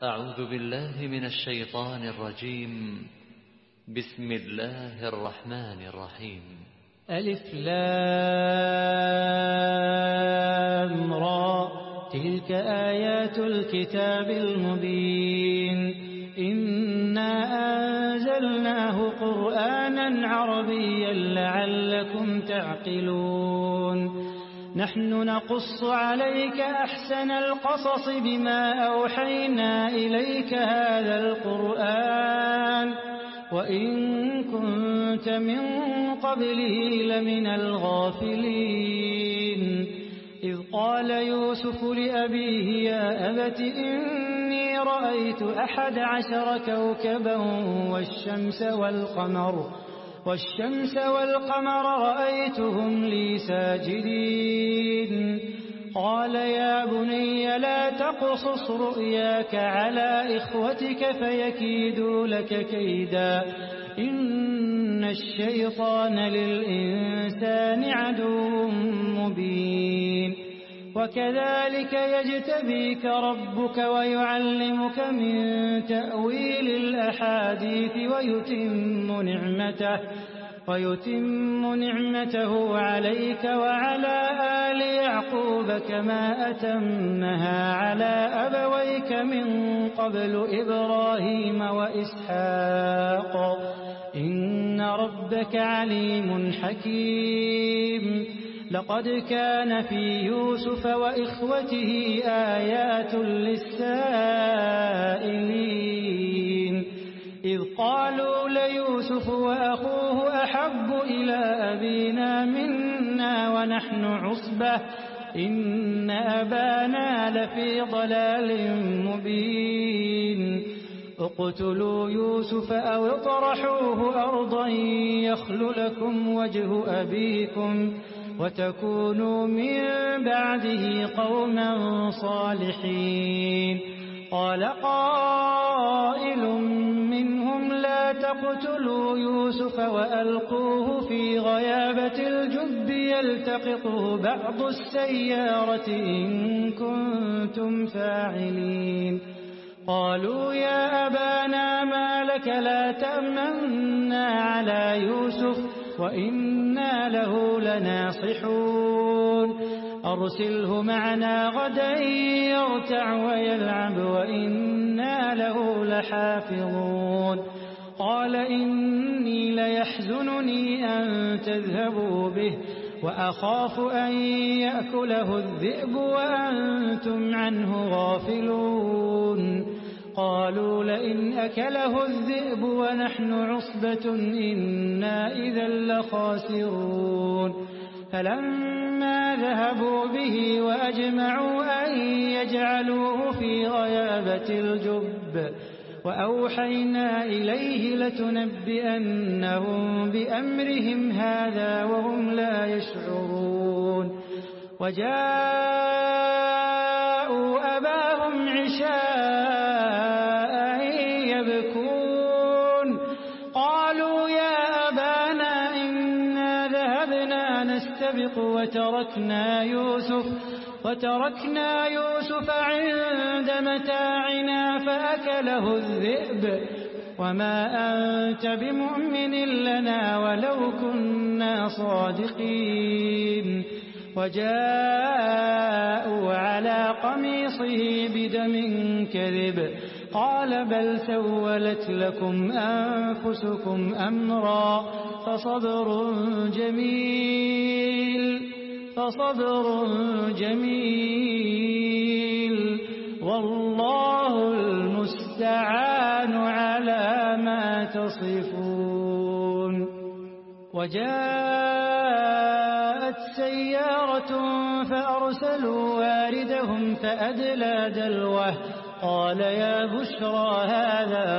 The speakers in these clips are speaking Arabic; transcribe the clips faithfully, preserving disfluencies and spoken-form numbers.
أعوذ بالله من الشيطان الرجيم. بسم الله الرحمن الرحيم. ألف لام را، تلك آيات الكتاب المبين. إنا أنزلناه قرآنا عربيا لعلكم تعقلون. نحن نقص عليك أحسن القصص بما أوحينا إليك هذا القرآن وإن كنت من قبله لمن الغافلين. إذ قال يوسف لأبيه يا أبت إني رأيت أحد عشر كوكبا والشمس والقمر والشمس والقمر رأيتهم لي ساجدين. قال يا بني لا تقصص رؤياك على إخوتك فيكيدوا لك كيدا إن الشيطان للإنسان عدو مبين. وكذلك يجتبيك ربك ويعلمك من تأويل الأحاديث ويتم نعمته ويتم نعمته عليك وعلى آل يعقوب كما أتمها على أبويك من قبل إبراهيم وإسحاق إن ربك عليم حكيم. لقد كان في يوسف وإخوته آيات للسائلين إذ قالوا ليوسف وأخوه أحب إلى أبينا منا ونحن عصبة إن أبانا لفي ضلال مبين. اقتلوا يوسف أو اطرحوه أرضا يخل لكم وجه أبيكم وتكونوا من بعده قوما صالحين. قال قائل منهم لا تقتلوا يوسف وألقوه في غيابة الجب يلتقطه بعض السيارة إن كنتم فاعلين. قالوا يا أبانا ما لك لا تأمنا على يوسف وإنا له لناصحون. أرسله معنا غدا يرتع ويلعب وإنا له لحافظون. قال إني ليحزنني أن تذهبوا به وأخاف أن يأكله الذئب وأنتم عنه غافلون. قالوا لئن أكله الذئب ونحن عصبة إنا إذا لخاسرون. فلما ذهبوا به وأجمعوا أن يجعلوه في غيابة الجب وأوحينا إليه لتنبئنهم بأمرهم هذا وهم لا يشعرون. وجاءوا أباهم عشاء يبكون. قالوا يا أبانا إنا ذهبنا نستبق وتركنا يوسف وتركنا يوسف عند متاعنا فأكله الذئب وما أنت بمؤمن لنا ولو كنا صادقين. وجاءوا على قميصه بدم كذب قال بل سولت لكم أنفسكم أمرا فصبر جميل فصبر جميل والله المستعان على ما تصفون. وجاءت سيارة فأرسلوا واردهم فأدلى دلوه قال يا بشرى هذا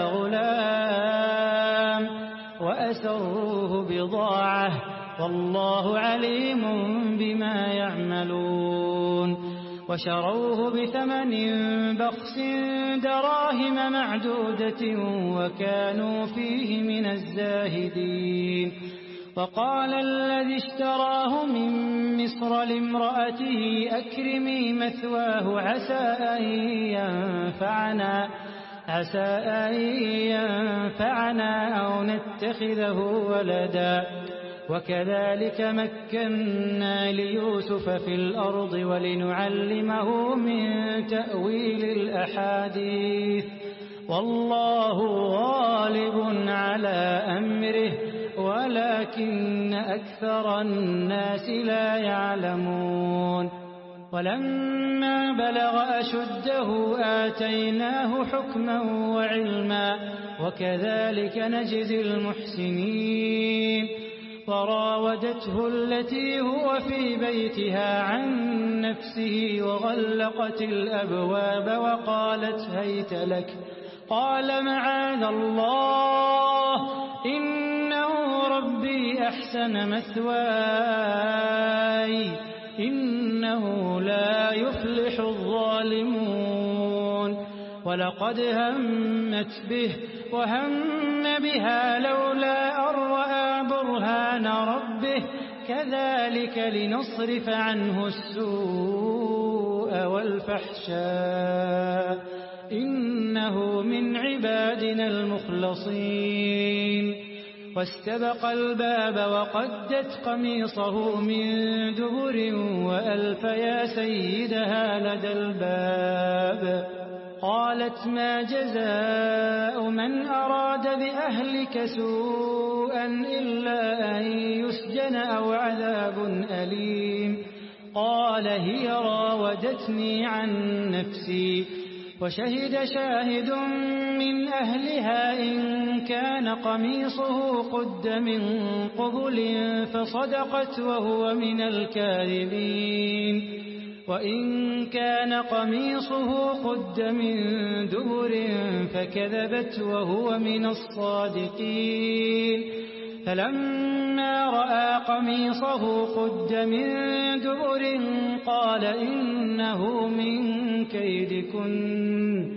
غلام وأسروه بضاعة والله عليم بما يعملون. وشروه بثمن بخس دراهم معدودة وكانوا فيه من الزاهدين. وقال الذي اشتراه من مصر لامرأته أكرمي مثواه عسى أن ينفعنا عسى أن ينفعنا أو نتخذه ولدا وكذلك مكنا ليوسف في الأرض ولنعلمه من تأويل الأحاديث والله غالب على أمره ولكن أكثر الناس لا يعلمون ولما بلغ أشده آتيناه حكما وعلما وكذلك نجزي المحسنين وراودته التي هو في بيتها عن نفسه وغلقت الأبواب وقالت هيت لك قال معاذ الله إنه ربي أحسن مثواي إنه لا يفلح الظالمون ولقد همت به وهم بها لولا أن رأى برهان ربه كذلك لنصرف عنه السوء والفحشاء إنه من عبادنا المخلصين واستبق الباب وقدت قميصه من دبر وألف يا سيدها لدى الباب قالت ما جزاء من أراد بأهلك سوءا إلا أن يسجن أو عذاب أليم قال هي راودتني عن نفسي وشهد شاهد من أهلها إن كان قميصه قد من قبل فصدقت وهو من الكاذبين وإن كان قميصه قد من دبر فكذبت وهو من الصادقين فلما رأى قميصه قد من دبر قال إنه من كيدكن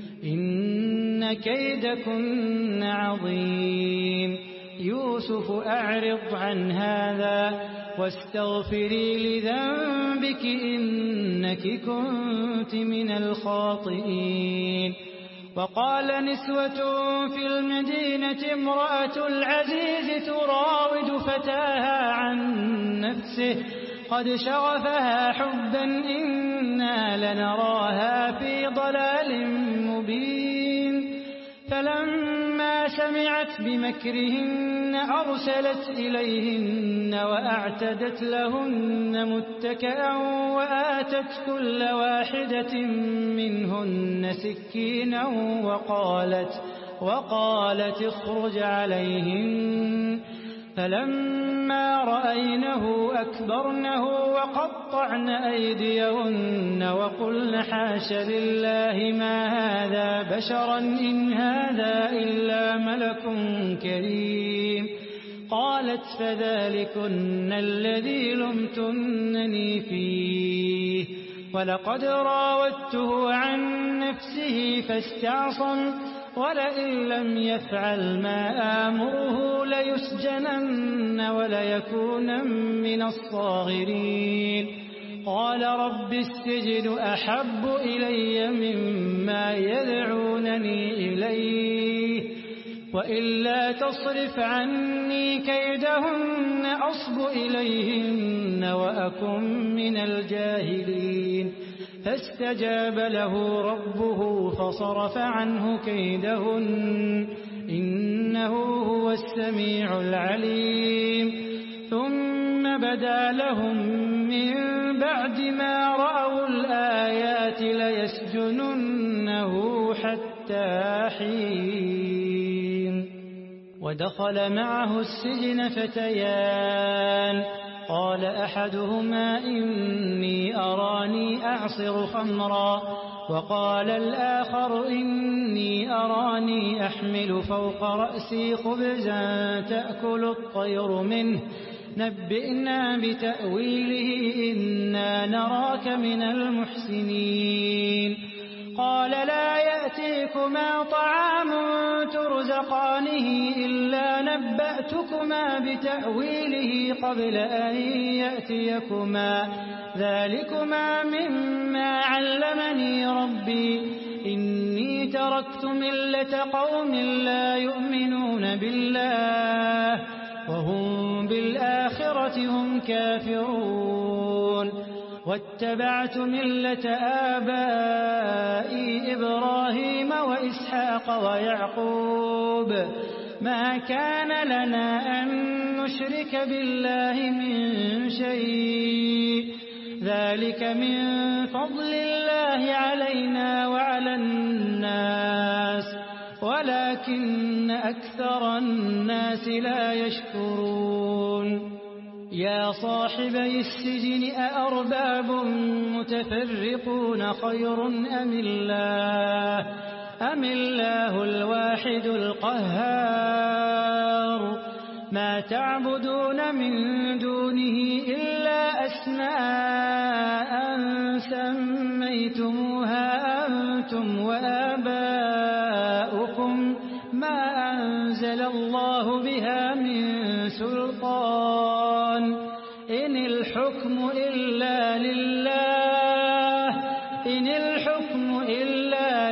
إن كيدكن عظيم يوسف أعرض عن هذا واستغفري لذنبك إنك كنت من الخاطئين وقال نسوة في المدينة امرأة العزيز تراود فتاها عن نفسه قد شغفها حبا إنا لنراها في ضلال مبين فلما سمعت بمكرهن أرسلت إليهن وأعتدت لهن متكئا وآتت كل واحدة منهن سكينا وقالت وقالت اخرج عليهن فلما رأينه أكبرنه وقطعن أيديهن وقلن حاش لله ما هذا بشرا إن هذا إلا ملك كريم قالت فذلكن الذي لمتنني فيه ولقد راودته عن نفسه فاستعصم ولئن لم يفعل ما آمره ليسجنن وليكون من الصاغرين قال رب السجن أحب إلي مما يدعونني إليه وإلا تصرف عني كيدهن أصب إليهن وأكن من الجاهلين فاستجاب له ربه فصرف عنه كيدهن إنه هو السميع العليم ثم بدا لهم من بعد ما رأوا الآيات ليسجننه حتى حين ودخل معه السجن فتيان قال أحدهما إني أراني أعصر خمرا وقال الآخر إني أراني أحمل فوق رأسي خبزا تأكل الطير منه نبئنا بتأويله إنا نراك من المحسنين قال لا يأتيكما طعام ترزقانه إلا نبأتكما بتأويله قبل أن يأتيكما ذلكما مما علمني ربي إني تركت ملة قوم لا يؤمنون بالله وهم بالآخرة هم كافرون واتبعت ملة آبائي إبراهيم وإسحاق ويعقوب ما كان لنا أن نشرك بالله من شيء ذلك من فضل الله علينا وعلى الناس ولكن أكثر الناس لا يشكرون يا صاحبي السجن أأرباب متفرقون خير أم الله أم الله الواحد القهار ما تعبدون من دونه إلا أسماء سميتموها أنتم وآباؤكم ما أنزل الله بها من سلطان إن الحكم إلا لله إن الحكم إلا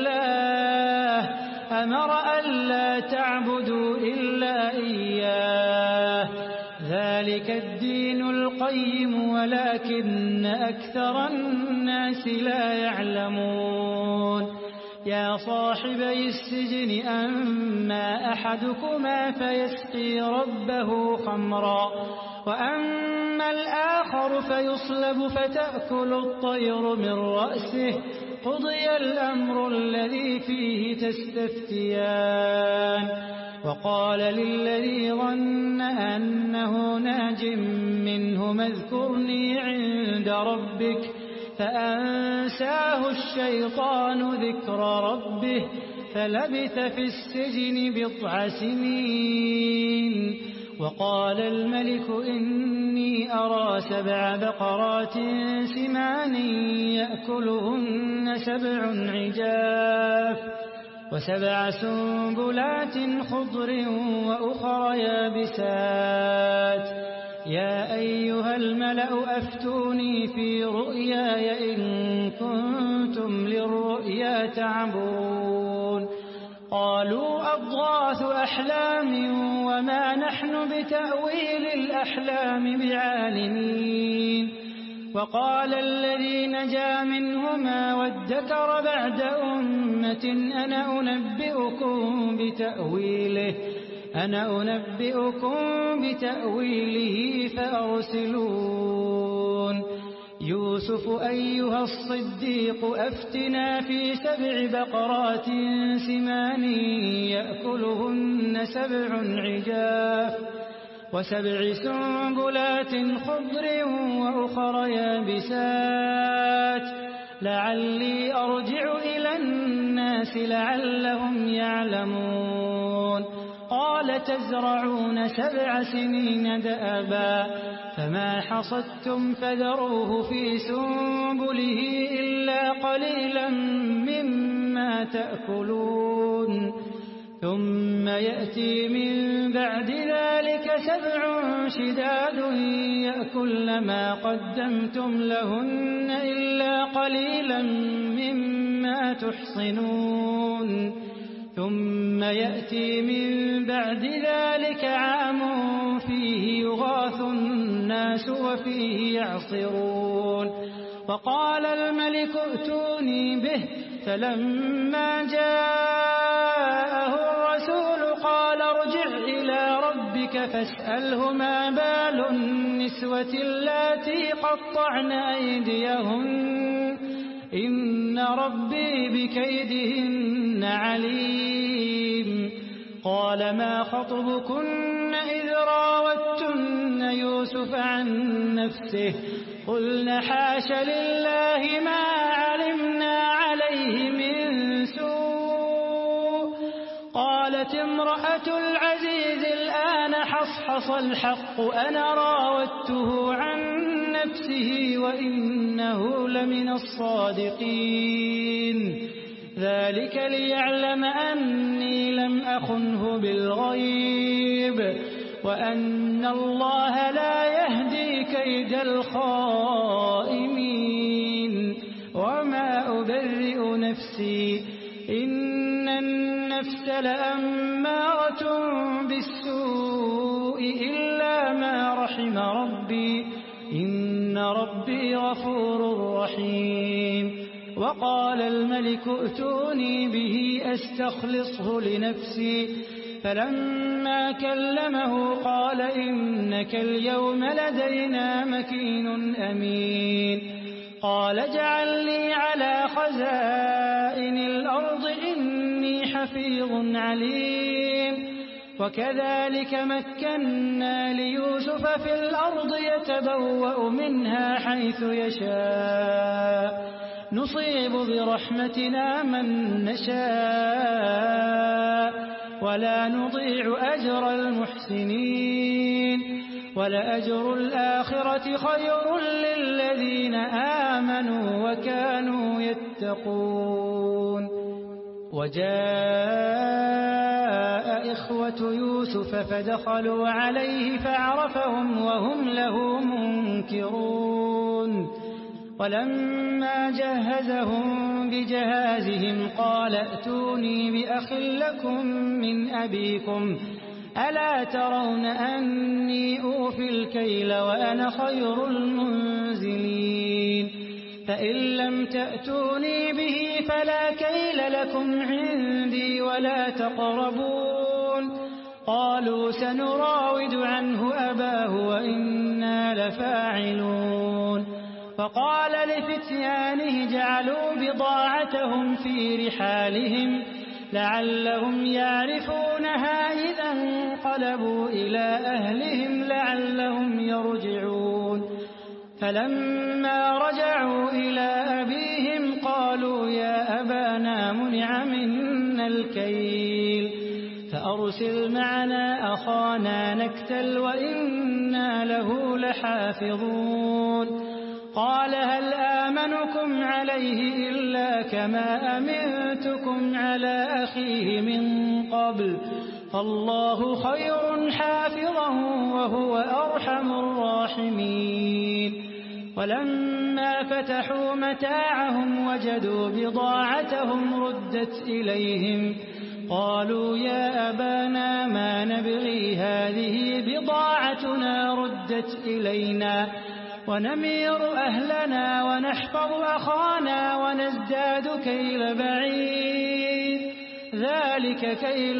لله أمر ألا تعبدوا إلا إياه ذلك الدين القيم ولكن أكثر الناس لا يعلمون يا صاحبي السجن أما أحدكما فيسقي ربه خمرا وأما الآخر فيصلب فتأكل الطير من رأسه قضي الأمر الذي فيه تستفتيان وقال للذي ظن أنه ناج منهما اذكرني عند ربك فأنساه الشيطان ذكر ربه فلبث في السجن بضع سنين وقال الملك إني أرى سبع بقرات سمان يأكلهن سبع عجاف وسبع سنبلات خضر وأخر يابسات يا أيها الملأ أفتوني في رؤياي إن كنتم للرؤيا تعبرون قالوا أضغاث أحلام وما نحن بتأويل الأحلام بعالمين وقال الذي نجا منهما وادكر بعد أمة أنا أنبئكم بتأويله أنا أنبئكم بتأويله فأرسلون يوسف أيها الصديق أفتنا في سبع بقرات سمان يأكلهن سبع عجاف وسبع سنبلات خضر وأخر يابسات لعلي أرجع إلى الناس لعلهم يعلمون قال تزرعون سبع سنين دأبا فما حصدتم فذروه في سنبله إلا قليلا مما تأكلون ثم يأتي من بعد ذلك سبع شداد يأكلن ما قدمتم لهن إلا قليلا مما تحصنون ثم يأتي من بعد ذلك عام فيه يغاث الناس وفيه يعصرون وقال الملك ائتوني به فلما جاءه الرسول قال ارجع إلى ربك فاسأله ما بال النسوة اللاتي قطعن أيديهن إن ربي بكيدهن عليم قال ما خطبكن إذ راوتن يوسف عن نفسه قلن حاش لله ما علمنا عليه من سوء قالت امرأة العزيز الآن حصحص الحق أنا راودته عن نفسه وإنه لمن الصادقين ذلك ليعلم أني لم أخنه بالغيب وأن الله لا يهدي كيد الخائنين وما أبرئ نفسي إن النفس لأمارة بالسوء إلا ما رحم ربي إن ربي غفور رحيم وقال الملك ائتوني به أستخلصه لنفسي فلما كلمه قال إنك اليوم لدينا مكين أمين قال اجعلني على خزائن الأرض إني حفيظ عليم وكذلك مكنا ليوسف في الأرض يتبوأ منها حيث يشاء نصيب برحمتنا من نشاء ولا نضيع أجر المحسنين ولأجر الآخرة خير للذين آمنوا وكانوا يتقون وجاء إخوة يوسف فدخلوا عليه فعرفهم وهم له منكرون ولما جهزهم بجهازهم قال ائتوني بأخ لكم من أبيكم ألا ترون أني أوفي الكيل وأنا خير المنزلين فإن لم تأتوني به فلا كيل لكم عندي ولا تقربون قالوا سنراود عنه أباه وإنا لفاعلون فقال لفتيانه جعلوا بضاعتهم في رحالهم لعلهم يعرفونها إذا انقلبوا إلى أهلهم لعلهم يرجعون فلما رجعوا إلى أبيهم قالوا يا أبانا منع منا الكيل فأرسل معنا أخانا نكتل وإنا له لحافظون قال هل آمنكم عليه إلا كما أمنتكم على أخيه من قبل فالله خير حافظا وهو أرحم الراحمين ولما فتحوا متاعهم وجدوا بضاعتهم ردت إليهم قالوا يا أبانا ما نبغي هذه بضاعتنا ردت إلينا ونمير أهلنا ونحفظ أخانا ونزداد كيل بعيد ذلك كيل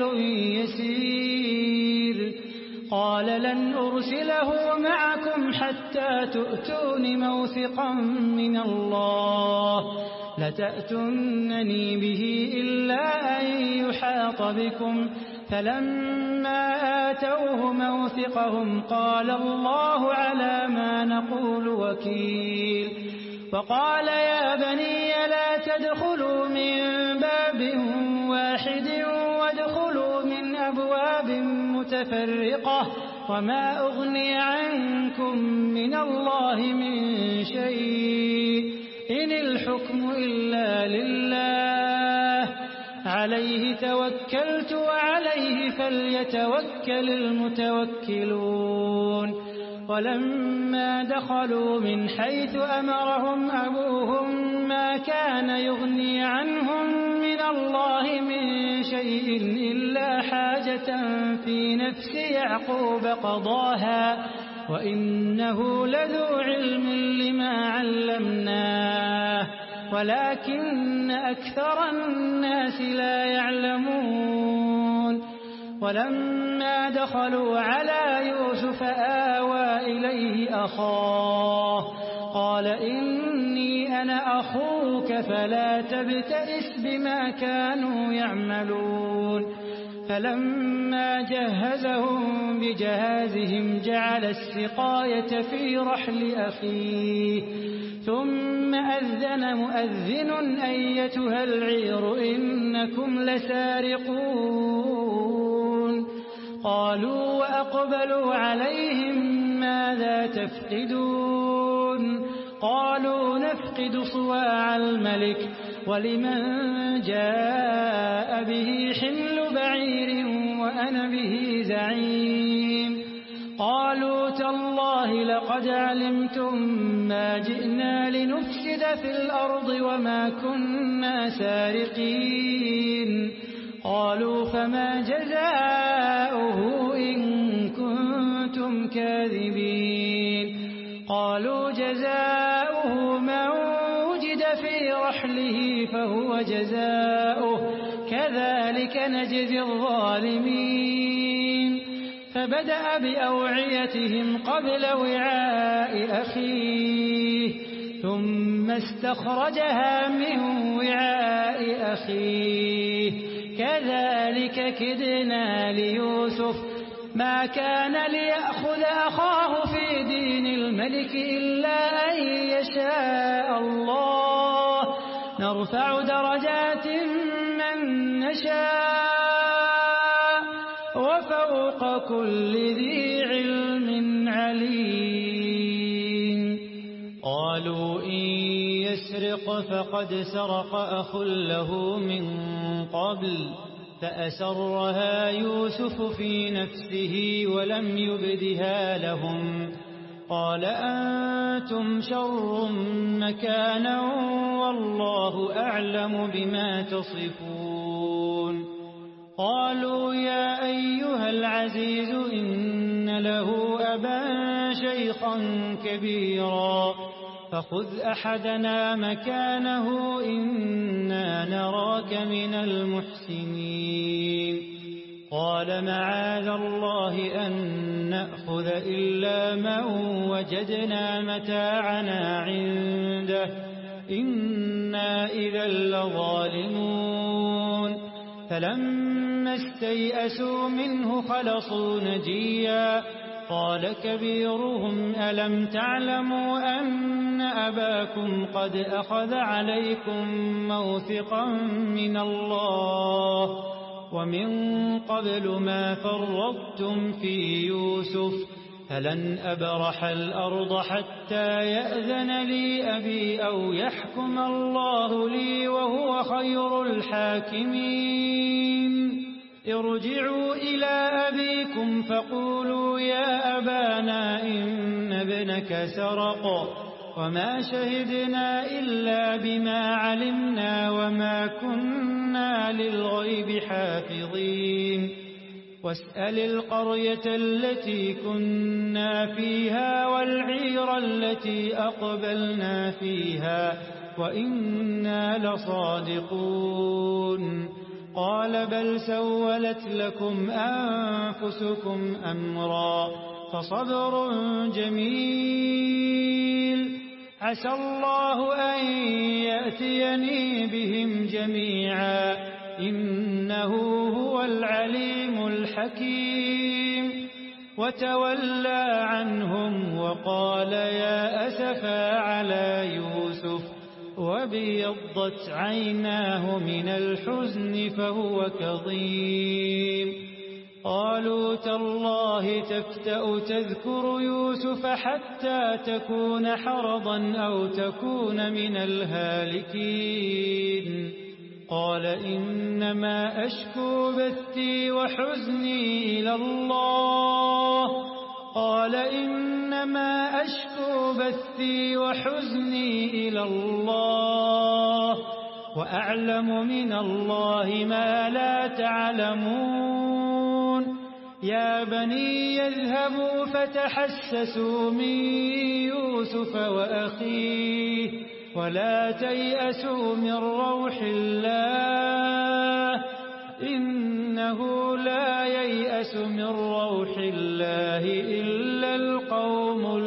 يسير قال لن أرسله معكم حتى تؤتون موثقا من الله لتأتونني به إلا أن يحاط بكم فلما آتوه موثقهم قال الله على ما نقول وكيل وقال يا بني لا تدخلوا من باب واحد وادخلوا من أبواب متفرقة وما أغني عنكم من الله من شيء إن الحكم إلا لله عليه توكلت وعليه فليتوكل المتوكلون ولما دخلوا من حيث أمرهم أبوهم ما كان يغني عنهم من الله من شيء إلا حاجة في نفس يعقوب قضاها وإنه لذو علم لما علمناه ولكن أكثر الناس لا يعلمون ولما دخلوا على يوسف آوى إليه أخاه قال إني أنا أخوك فلا تبتئس بما كانوا يعملون فلما جهزهم بجهازهم جعل السقاية في رحل أخيه ثم أذن مؤذن أيتها العير إنكم لسارقون قالوا وأقبلوا عليهم ماذا تفقدون قالوا نفقد صواع الملك ولمن جاء به حمل بعير وأنا به زعيم قالوا تالله لقد علمتم ما جئنا لنفسد في الأرض وما كنا سارقين قالوا فما جزاؤه إن كنتم كاذبين قالوا جزاؤه من وجد في رحله فهو جزاؤه كذلك نجزي الظالمين فبدأ بأوعيتهم قبل وعاء أخيه ثم استخرجها من وعاء أخيه كذلك كدنا ليوسف ما كان ليأخذ أخاه في دين الملك إلا أن يشاء الله نرفع درجات من نشاء وفوق كل ذي علم عليم قالوا إن يسرق فقد سرق أخ له من قبل فأسرها يوسف في نفسه ولم يبدها لهم قال أنتم شر مكانا والله أعلم بما تصفون قالوا يا أيها العزيز إن له أبا شيخا كبيرا فخذ أحدنا مكانه إنا نراك من المحسنين قال معاذ الله أن نأخذ إلا من وجدنا متاعنا عنده إنا إذا لظالمون فلما استيئسوا منه خلصوا نجيا قال كبيرهم ألم تعلموا أن أباكم قد أخذ عليكم موثقا من الله ومن قبل ما فرطتم في يوسف فلن أبرح الأرض حتى يأذن لي أبي أو يحكم الله لي وهو خير الحاكمين ارجعوا إلى أبيكم فقولوا يا أبانا إن ابنك سرق وما شهدنا إلا بما علمنا وما كنا للغيب حافظين واسأل القرية التي كنا فيها والعير التي أقبلنا فيها وإنا لصادقون قال بل سولت لكم أنفسكم أمرا فصبر جميل عسى الله أن يأتيني بهم جميعا إنه هو العليم الحكيم وتولى عنهم وقال يا أسفا على يوسف وابيضت عيناه من الحزن فهو كظيم قالوا تالله تفتأ تذكر يوسف حتى تكون حرضا أو تكون من الهالكين قال إنما أشكو بثي وحزني إلى الله قال إنما أشكو بثي وحزني إلى الله وأعلم من الله ما لا تعلمون يا بني يذهبوا فتحسسوا من يوسف وأخيه ولا تيأسوا من روح الله إنه لا ييأس من روح الله إلا القوم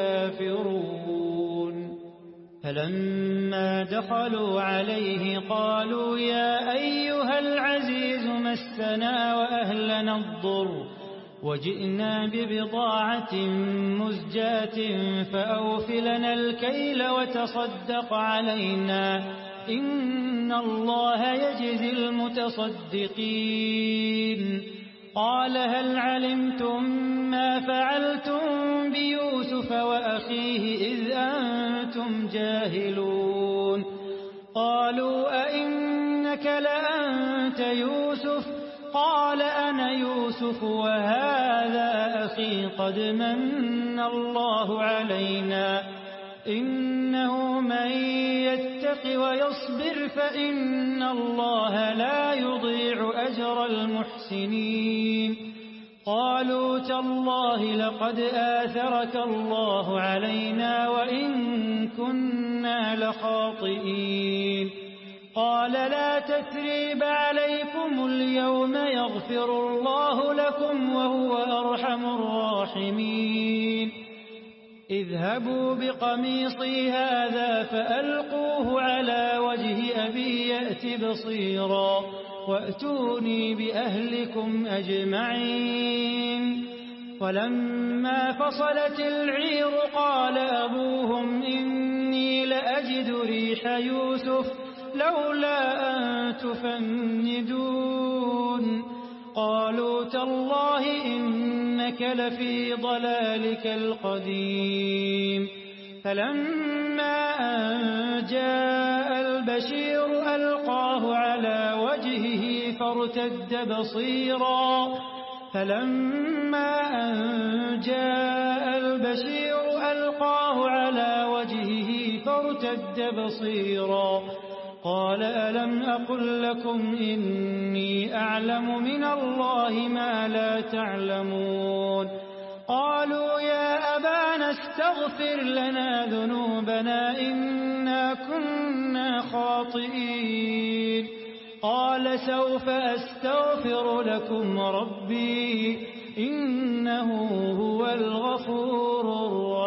الكافرون فلما دخلوا عليه قالوا يا أيها العزيز مسنا وأهلنا الضر وجئنا ببضاعة مزجاة فأوفلنا الكيل وتصدق علينا إن الله يجزي المتصدقين قال هل علمتم ما فعلتم بيوسف وأخيه إذ أنتم جاهلون قالوا أئنك لأنت يوسف قال أنا يوسف وهذا أخي قد من الله علينا إنه من يتق ويصبر فإن الله لا يضيع أجر المحسنين قالوا تالله لقد آثرك الله علينا وإن كنا لخاطئين قال لا تثريب عليكم اليوم يغفر الله لكم وهو أرحم الراحمين اذهبوا بقميصي هذا فألقوه على وجه أبي يأت بصيرا وأتوني بأهلكم أجمعين ولما فصلت العير قال أبوهم إني لأجد ريح يوسف لولا أن تفندون قالوا تالله إنك لفي ضلالك القديم فلما أن جاء البشير ألقاه على وجهه فارتد بصيرا فلما أن جاء البشير ألقاه على وجهه فارتد بصيرا قال ألم أقل لكم إني أعلم من الله ما لا تعلمون قالوا يا أبانا استغفر لنا ذنوبنا إنا كنا خاطئين قال سوف أستغفر لكم ربي إنه هو الغفور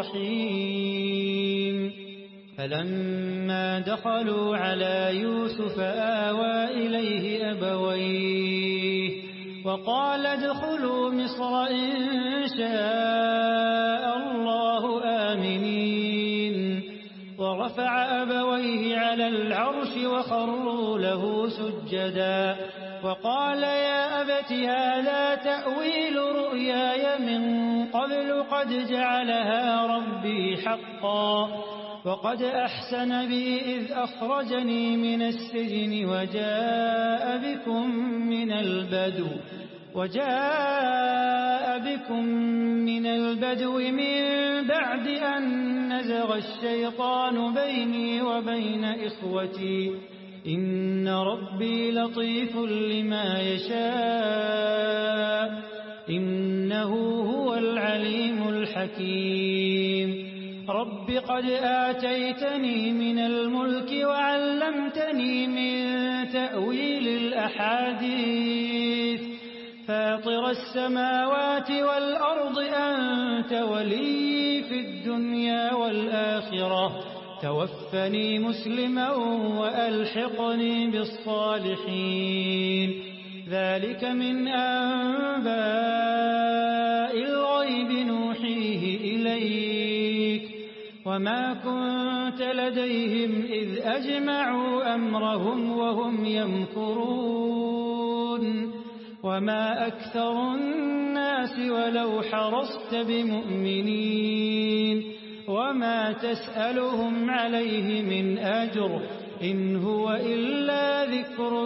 الرحيم فلما دخلوا على يوسف آوى إليه أبويه وقال ادخلوا مصر إن شاء الله آمنين ورفع أبويه على العرش وخروا له سجدا وقال يا أبت هذا تأويل رؤياي من قبل قد جعلها ربي حقا وقد أحسن بي إذ أخرجني من السجن وجاء بكم من البدو وجاء بكم من البدو من بعد أن نزغ الشيطان بيني وبين إخوتي إن ربي لطيف لما يشاء إنه هو العليم الحكيم رب قد آتيتني من الملك وعلمتني من تأويل الأحاديث فاطر السماوات والأرض أنت ولي في الدنيا والآخرة توفني مسلما وألحقني بالصالحين ذلك من أنباء الغيب نوحيه إليك وما كنت لديهم إذ أجمعوا أمرهم وهم يمكرون وما أكثر الناس ولو حرصت بمؤمنين وما تسألهم عليه من أجر إن هو إلا ذكر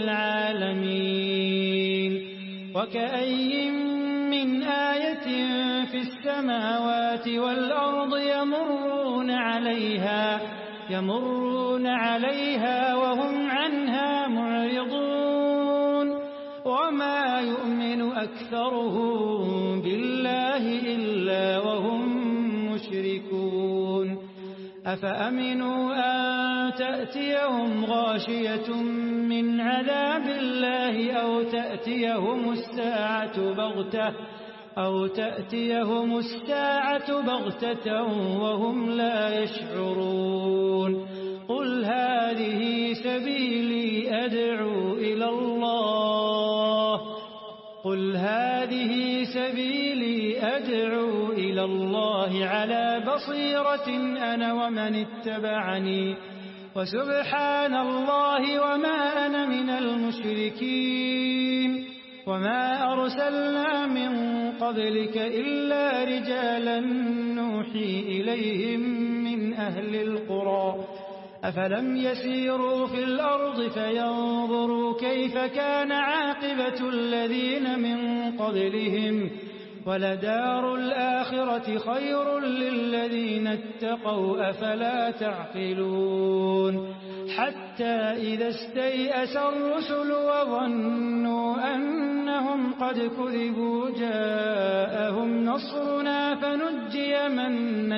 للعالمين وكأي من آية في السماوات والأرض يمرون عليها يمرون عليها وهم عنها معرضون وما يؤمن أكثرهم بالله إلا وهم مشركون أفأمنوا أن تأتيهم غاشية من عذاب الله أو تأتيهم الساعة بغتة أو تأتيهم الساعة بغتة وهم لا يشعرون قل هذه سبيلي أدعو إلى الله قل هذه سبيلي أدعو إلى الله على بصيرة أنا ومن اتبعني وسبحان الله وما أنا من المشركين وما أرسلنا من قبلك إلا رجالا نوحي إليهم من أهل القرى أفلم يسيروا في الأرض فينظروا كيف كان عاقبة الذين من قبلهم ولدار الآخرة خير للذين اتقوا أفلا تعقلون حتى إذا استيأس الرسل وظنوا أنهم قد كذبوا جاءهم نصرنا فنجي من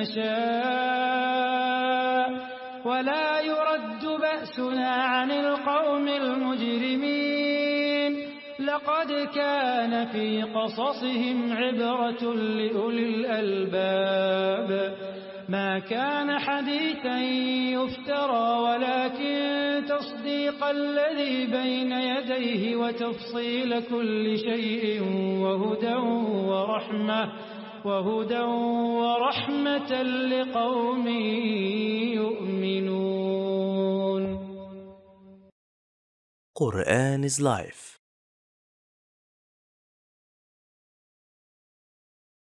نشاء ولا يرد بأسنا عن القوم المجرمين لقد كان في قصصهم عبرة لأولي الألباب ما كان حديثا يفترى ولكن تصديق الذي بين يديه وتفصيل كل شيء وهدى ورحمة وهدى ورحمة لقوم يؤمنون. Quran is life.